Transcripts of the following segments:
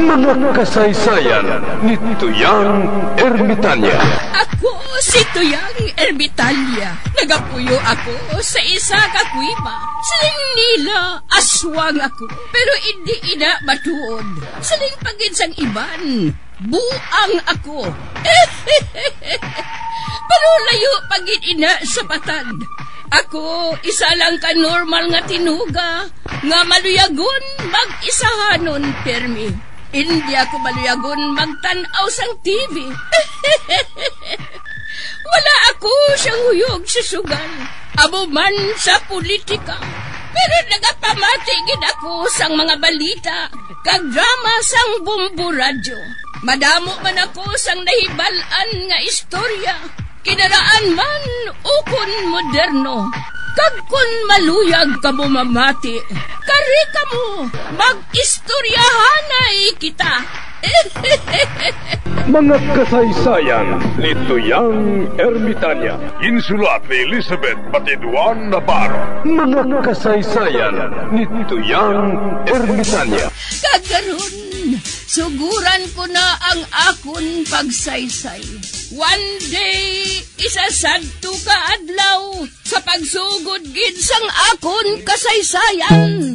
Mga kasaysayan ni Tuyang Ermitanya. Ako si Tuyang Ermitanya. Nagapuyo ako sa isa ka kuiba. Siling nila, aswang ako. Pero hindi ina matuod. Siling paginsang iban, buang ako. Pero layo pagin ina sa patad. Ako, isa lang ka normal nga tinuga, nga maluyagon mag-isahanon permi. Hindi ako maluyagon magtanaw sang TV. Wala ako siyang huyog sa sugal, abo man sa politika. Pero nagapamatigid ako sang mga balita, kag drama sang Bumbu Radyo. Madamo man ako sang nahibalan nga istorya, kinaraan man ukon moderno. Kag kun maluyag ka mo mamati, kari ka mo, mag-istoryahanay kita. Mga kasaysayan ni Tuyang Ermitanya. Insulat ni Elizabeth Batiduan Navarro. Mga kasaysayan ni Tuyang Ermitanya. Kagaron, suguran ko na ang akon pagsaysay. One day, isasadto ka adlaw sa pagsugod gid sang akon kasaysayan.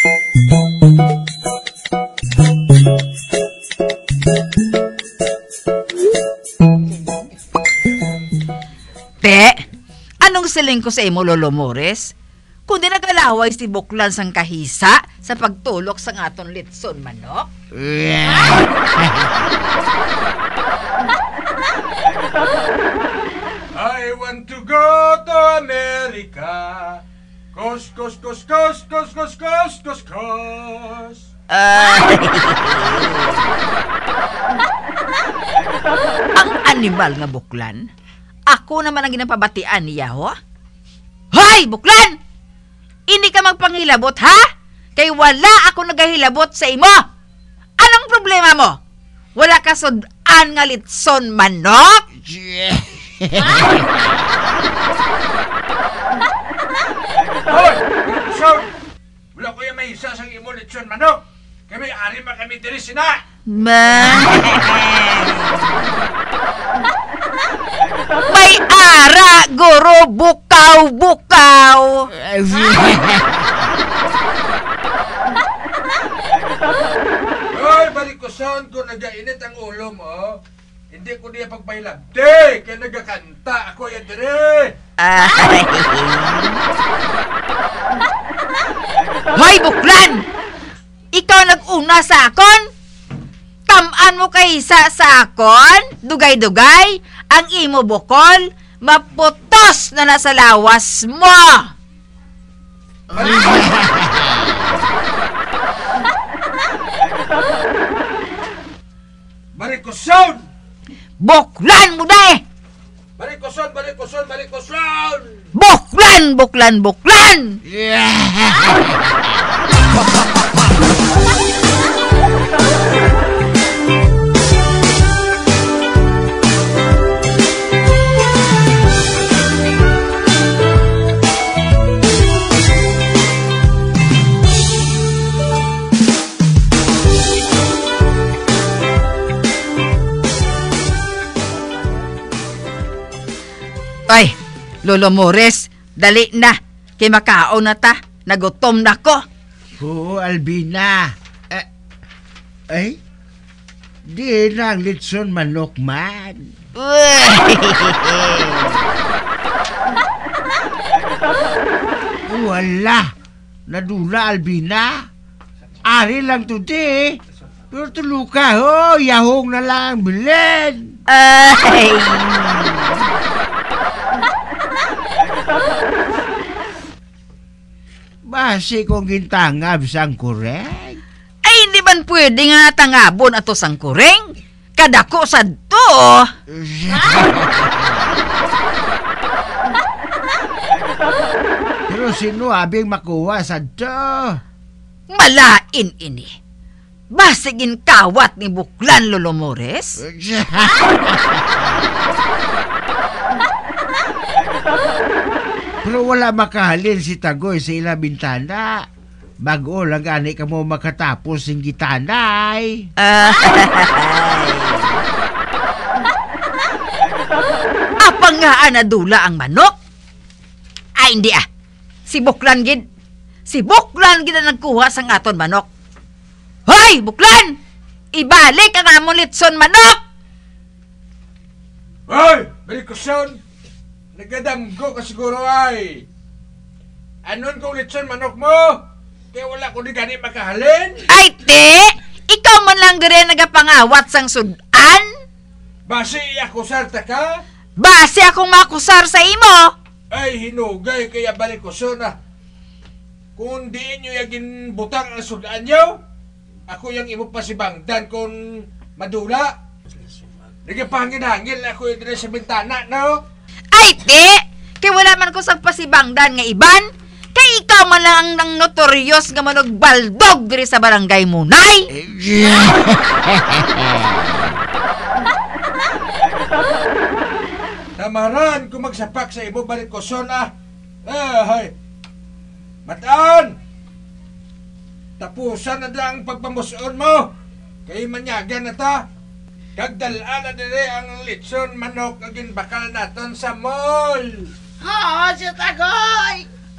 Pe, anong siling ko sa imo, Lolo Mores? Kung di nagalaway si Buklan sang kahisa sa pagtulok sang aton litson manok? I want to go to America. Kos, kos, kos, kos, kos, kos, kos, kos, kos. Ang animal nga Buklan, ako naman ang ginapabatian niya, ho? Hoy, Buklan! Hindi ka magpangilabot, ha? Kay wala ako nagahilabot sa imo. Anong problema mo? Wala ka sudan nga litson manok? Hoy! Sound! Wala ko yung may isa sa imo lechon manok. Kami ari pa kami diri sina. May ara, guro, bukaw-bukaw. Hoy, balik ko sound ko nagainit ang ulo mo. Hindi ko niya pagpailabde, kaya nagakanta ako yan dire. Hoy, Buklan! Ikaw nag-una sa akon? Tamaan mo kay sa akon? Dugay-dugay? Ang imo bukol? Maputos na nasa lawas mo! Balik ko sound! Buklan mo na eh! Balik ko sound! Balik ko sound! Balik ko sound! Buklan! Buklan! Buklan! Ay, Lolo Mores, dali na. Kay makaon na ta. Nagutom na ko. Oo, Albina. Ay, di na ang litson manok man. Wala. Nadula, Albina. Ari lang to di. Pero tuluka, ho. Yahong na lang bilin. Ay. Basi kong gintangab sang kureng. Ay, hindi man pwede nga tangabon ato sang kureng. Kadako sa to. Pero sino abing makuha sa to? Malain ini. Basigin kawat ni Buklan, Lolo Mores. Pero wala makahalin si Tagoy sa ilang bintana. Bago lang gani ka mo makatapos ng gitanay. Apang nga nadula ang manok? Ay, hindi Si Buklan gid. Si Buklan gid ang nagkuha sang aton manok. Hoy, Buklan! Ibalik ang among litson manok! Hoy! Balikuson! Nagadamgo ka siguro ay! Anon kong litson manok mo? Kaya wala ko di gani makahalin? Ay, te! Ikaw man lang dire nagapangawat sang sudan? Basi ako sarta ka? Base akong makusar sa imo! Ay, hinugay kaya balikuson Kung di nyo yagin butang ang sudan nyo, ako yung imo pasibangdan kung madula. Nagapangin-hangil ako yung dire sa bintana, no? Ay, te! Kaya wala man ko sa pasibangdan nga iban. Kaya ikaw man lang ang notorious nga manog baldog diri sa barangay Munay. Tamaran kung magsapak sa imo balikuson Ay, Mataan! Tapusan na ang pagpamuson mo. Kay manyagan na ta. Kagdalaan na dire ang litson manok na ginbakal naton sa mall. Oo, si Tagoy!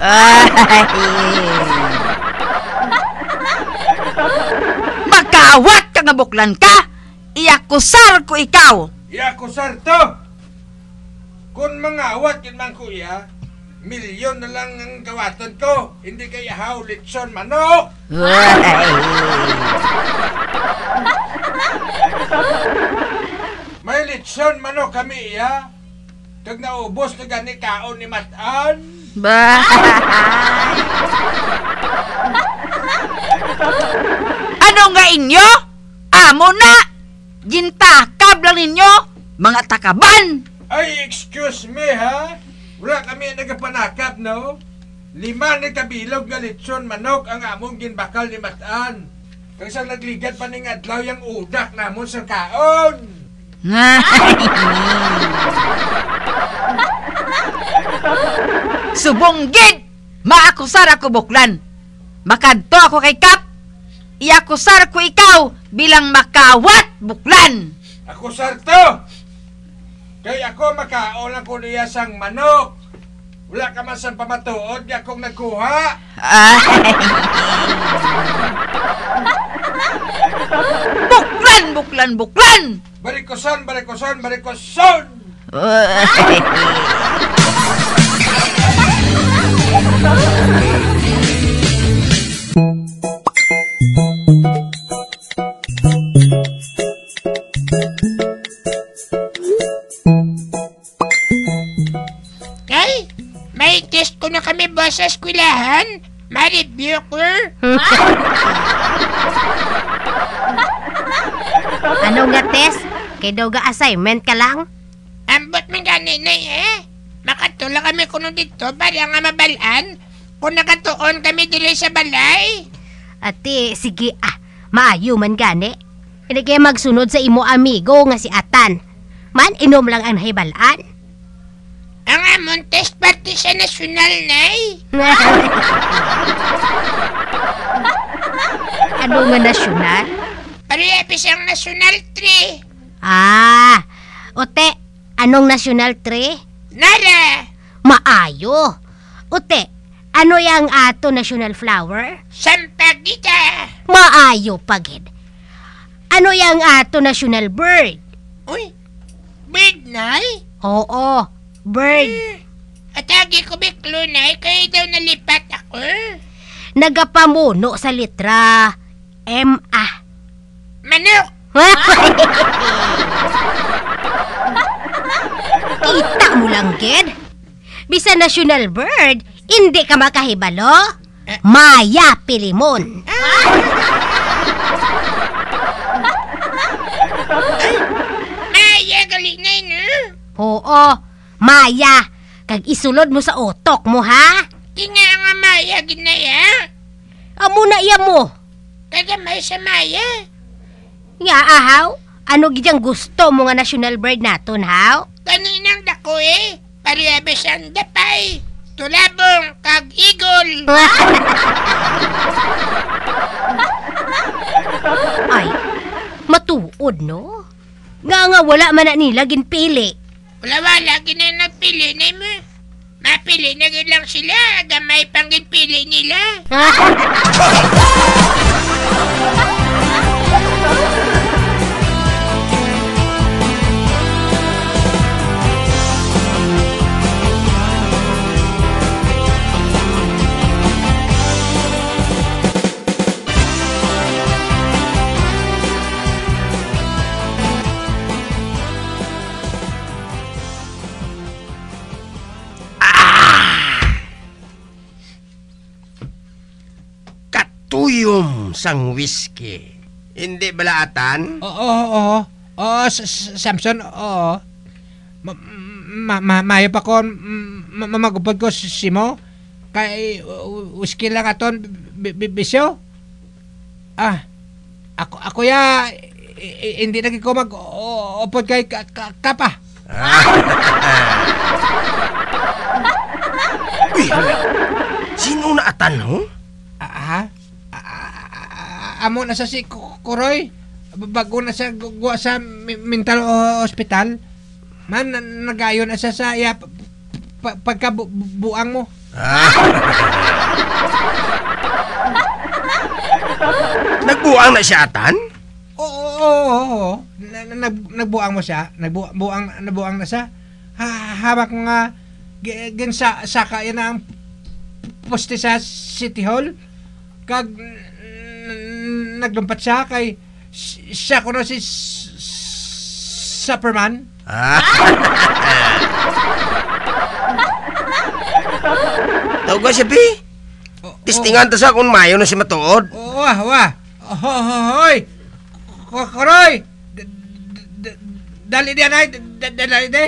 Magkawat ka nga Buklan ka! Iyakusar ko ikaw! Iyakusar to! Kung mangawat yun man kuya, milyon na lang ang gawaton ko. Hindi kaya haw litson manok. May litson manok kami iya. Kag naubos na gani kaon ni Mataan. Ano nga inyo? Amo na! Gintakab lang ninyo, mga takaban! Ay, excuse me ha? Wala kami nagapanakap, no? 5 na kabilog nga litson manok ang among ginbakal ni Mataan. Kag sa nagligad pa ning adlaw yung udak namon sa kaon. Subonggid! Maakusar ako Buklan. Makadto ako kay Kap. Iakusar ko ikaw bilang makawat Buklan. Ako sarto! Kay ako makaon ako niya sang manok. Wala ka man sa pamatuod di akong nagkuha. Buklan, Buklan, Buklan! Barikoson, barikoson, barikoson! Ay, may test ko na kami boss sa eskwelahan. Ma-review ko. Ano nga test? Kay daw ga assignment ka lang? Ambot man gani na Makatula kami kuno dito para nga mabalaan. Kung nakatuon kami dili sa balay. Ate, sige maayo man gani. Hindi kayo magsunod sa imo amigo nga si Atan. Man, inom lang ang nahibalaan. Ang amon test pati sa nasyonal nay. Ano nga nasyonal? Parehapis ang nasyonal 3. Ote, anong national tree? Nara! Maayo. Ote, ano yang ato national flower? Sampagita! Maayo pagid. Ano yang ato national bird? Uy, bird nay? Oo, bird. Atagi ko biklo nay, kaya daw nalipat ako. Nagapamuno sa litra M-A. Manok! Kita mo lang, Ged. Bisa national bird, hindi ka makahibalo. Maya Pilimon. Maya, galing na Oo, Maya. Kag isulod mo sa otok mo, ha? Tinga nga Maya, ginaya. Amo na iya mo. Kagamay sa Maya. Nga, ahaw. Ano gidyang gusto mo nga national bird naton, haw? Kaninang dako Parehapis ang dapay. tulabong kag igol. Ay, matuod no? Nga wala man na nila ginpili. Wala gina nagpili na mo. Mapili na lang sila, gamay pang ginpili nila. Tuyom sang whiskey. Hindi balaatan? Oo. Samson, oo. Mayo pa ko, magupod ko si mo. Kay, whisky lang aton, bisyo. Ako ya, hindi lagi ko mag-upod kay kapa. Uy, hala. Sino na atan, ho? Amo na sa si Kuroy. Bago na sa guwa sa mental hospital. Man, nagayon na sa pagkabuang mo. Nagbuang na siya atan? Oo. Nagbuang mo siya. Nabuang na siya. Habak nga saka yan ang poste sa City Hall. Kag naglumpat siya kay siya ko na si Superman. Tawag siya, Pi? Tistingan ta sa kung mayo na si matuod. Hoy! Kuroy! Dali diyan ay, dali di.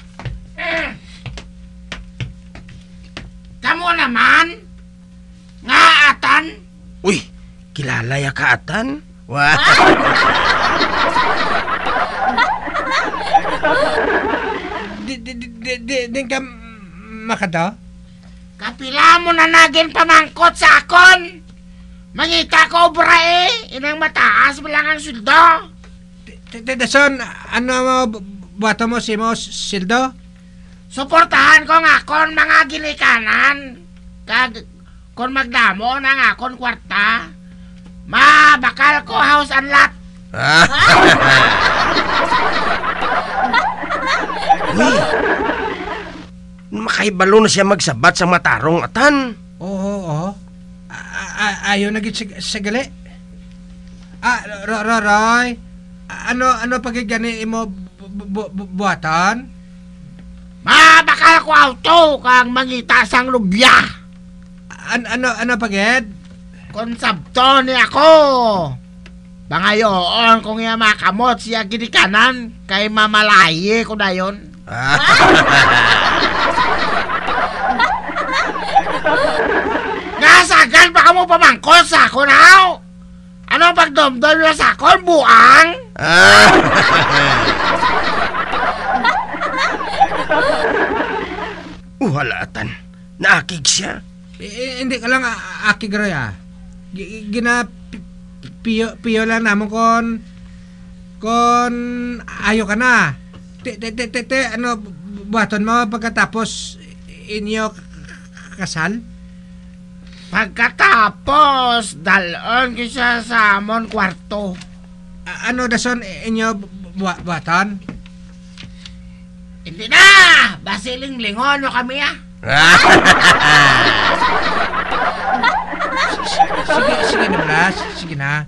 Kamu naman? Nga atan? Uy, kilala ya ka atan? Wah. Din ka makado? Kapila mo na naging pamangkot sa akon. Mangita ko obra inang mataas bilang ang sildo. Dason, ano mo buhato mo si mo sildo? Suportahan ko nga akon mga ginikanan. Kag kon magdamo ng akon kwarta, mabakal ko house and lot. Uy, makaibalo na siya magsabat sa matarong atan. Oo. Ayaw na gid sa gali. Roy, ano pagigani imo buhatan? Mabakal ko auto kang mangita sang lubya. Ano paged? Konsabto ni ako. Bangayoon kung iya makamot siya ginikanan kay mamalaye ko dayon. Nasagan pa ka mo pamangkot sa ako now? Ano pagdomdom na sa akon, buang? Uhalatan, naakig siya. Hindi ka lang akig Roy piyo lang namon kon ayo ka na. Ano buhaton mo pagkatapos inyo kasal? Pagkatapos dalon kisa sa amon kwarto. Ano dason inyo buhaton? Hindi na! Basiling-lingon mo kami Sige na Blas, sige na.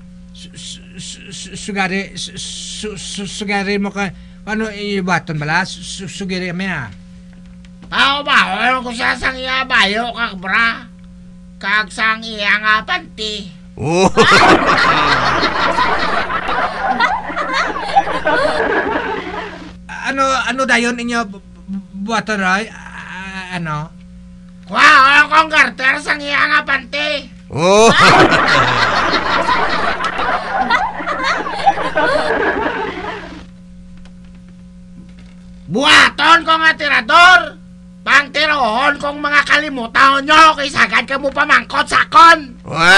Sugari mo ka ano ibaton Blas, sugari kami Pao-bahon ko siya sang iya bayo kag bra. Kag sang iya nga panty. Ano dayon inyo buhaton Roy? Ano? Wow, kong garter sang iya nga panty. Buhaton ko nga tirador. Pang tiro pohon kung mga kalimutan nyo kay sagad ka mo pamangkot sa kon.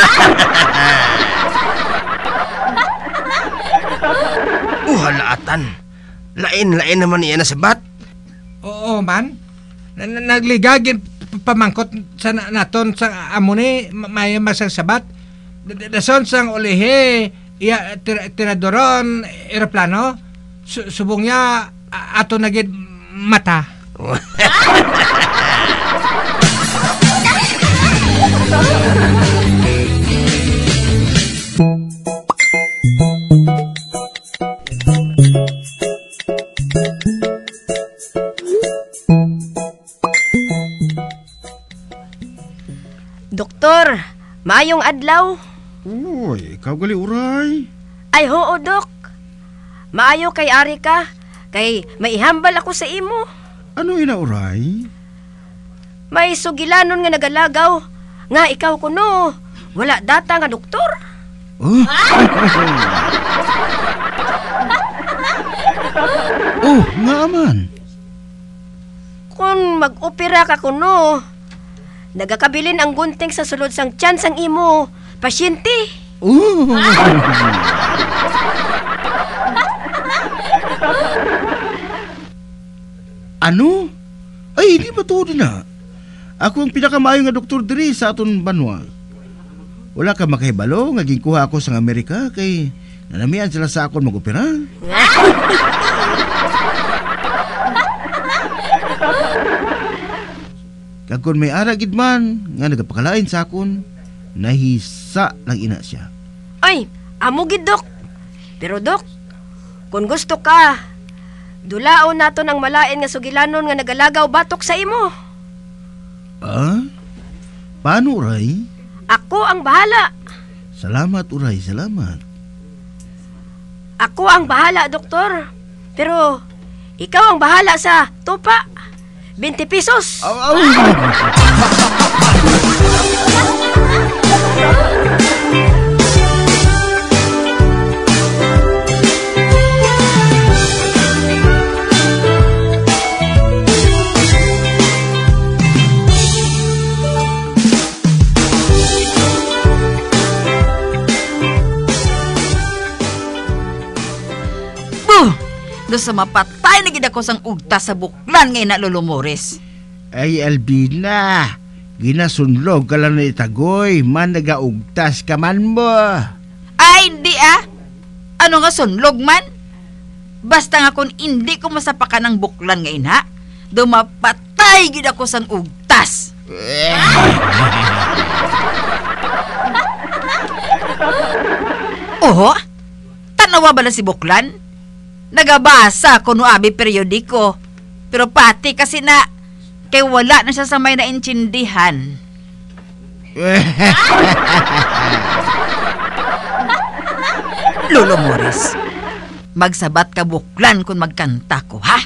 Halaatan. Lain-lain naman iyan na sabat. Oo man. Nagligagin pamangkot sa naton sa amuni may masang sabat. Dason sang ulihe iya tiradoron eroplano subong niya ato nagid mata. Doktor, maayong adlaw. Uy, ikaw gali uray. Ay hoo, Dok. Maayo kay ari ka, kay maihambal ako sa imo. Ano ina uray? May sugilanon nga nagalagaw, nga ikaw kuno. Wala data nga doktor. Oh, oh nga man. Kung mag-opera ka kuno, nagakabilin ang gunting sa sulod sang tiyan sang imo, pasyente. Oh. Ano? Ay, hindi ba to na? Ako ang pinakamayo nga doktor diri sa aton banwa. Wala ka makahibalo, nga ginkuha ako sa Amerika kay nanamian sila sa akon mag-opera. Kagkon may ara gid man nga nagapakalain sa akon, nahisa lang ina siya. Ay, amo gid, Dok. Pero Dok, kung gusto ka, dulaon nato ng malain nga sugilanon nga nagalagaw batok sa imo. Ah? Paano, Uray? Ako ang bahala. Salamat, Uray, salamat. Ako ang bahala, doktor. Pero, ikaw ang bahala sa tupa. 20 pesos. Doon sa mapatay na gid ako sang ugta sa buklan ngay na Lolo Morris. Ay, Albina, ginasunlog ka lang na itagoy, man nagaugtas ka man mo. Ay, hindi Ano nga sunlog man? Basta nga kung hindi ko masapakan ng buklan ngayon ha, dumapatay gid ako sang ugtas. Oho, tanawa ba na si buklan? Nagabasa kuno abi periodiko. Pero pati kasi na kay wala na siya sa may naintindihan. Lolo Morris, magsabat ka buklan kung magkanta ko, ha?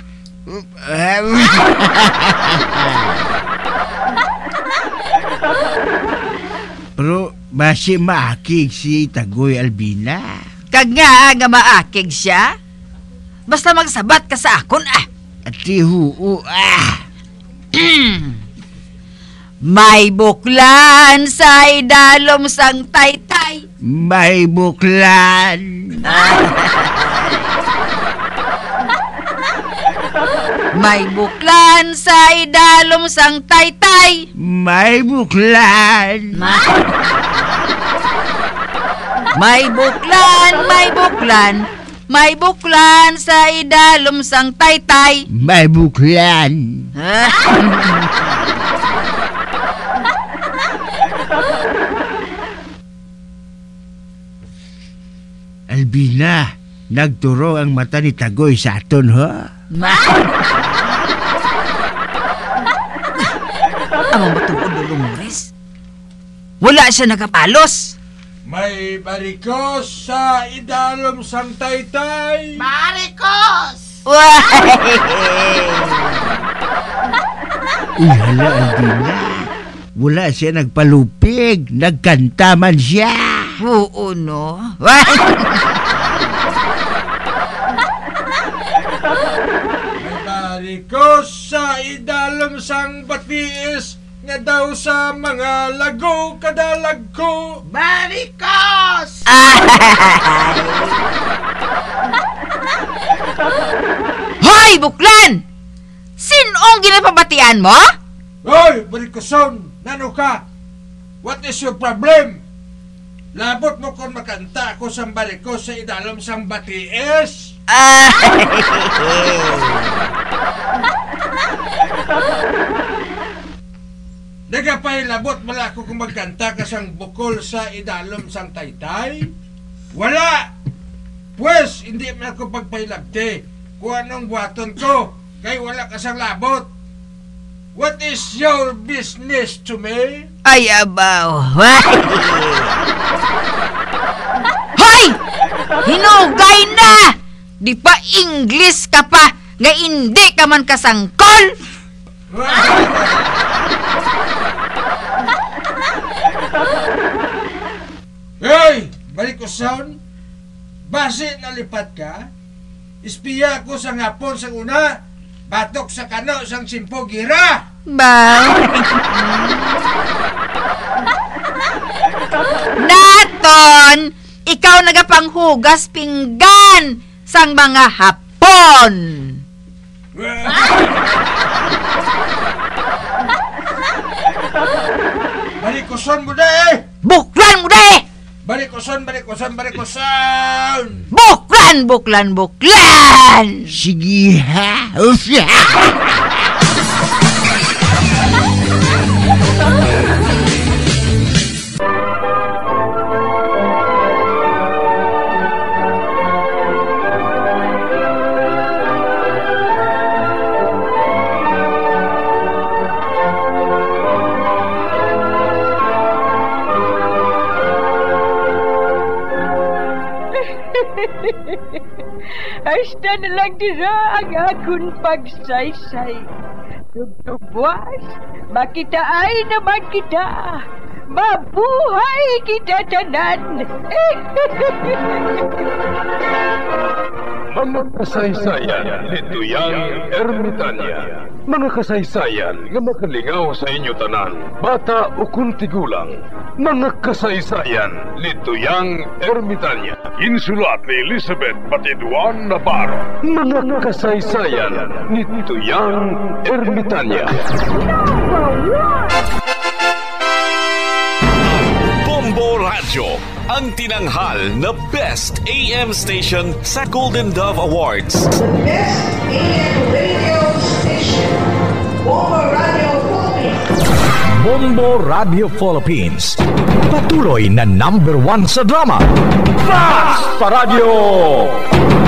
Pero basi maakig si Tagoy, Albina. Kag nga maakig siya. Basta magsabat ka sa akon, Ati huu, May buklan sa idalom sang taytay. May buklan. May buklan sa idalom sang taytay. May buklan. May buklan, may buklan. May buklan sa idalom sang taytay. May buklan. Albina, nagturo ang mata ni Tagoy sa aton, ha? Amang matuod, Lolo Morris. Wala siya nagapalos. May barikos sa idalom sang taytay. Maricos! Uy, hala, Albina. Wala siya nagpalupig. Nagkanta man siya. Oo, no? May barikos sa idalom sang batiis nga daw sa mga lago kadalag ko. Barikos! Hoy, Buklan! Sinong ginapabatian mo? Hoy, Barikoson, nano ka? What is your problem? Labot mo kung makanta ako sang barikos sa idalom sang batiis. Nagapay labot mala ako kung magkanta ka sang bukol sa idalom sang taytay? Wala! Pues, hindi man ako pagpailabte kung anong buhaton ko, kay wala ka sang labot. What is your business to me? Ay, abaw. Hoy! Hinugay na! Di pa English ka pa, nga hindi ka man kasangkol! Hey! Barikoson! Base nalipat ka? Espiya ko sa ngapon sa una, batok sa kano sang simpo gira! Ba? Naton! Ikaw nagapanghugas pinggan sang mga Hapon! Barikoson mo na eh! Buklan mo na eh! Barikoson! Buklan! Sige ha. Hasta na lang dira ang akong pagsaysay. Tugtugwas, makitaay naman kita. Mabuhay kita tanan. Mga kasaysayan ni Tuyang Ermitanya. Mga kasaysayan nga makalingaw sa inyo tanan, bata o kuntigulang. Mga kasaysayan ni Tuyang Ermitanya. Insulat ni Elizabeth Batiduan Navarro. Mga kasaysayan ni Tuyang Ermitanya. Bombo Radio, ang tinanghal na Best AM Station sa Golden Dove Awards. Best AM Radio Station, Bombo Radio Philippines. Bombo Radio Philippines, patuloy na #1 sa drama. Basta Radio!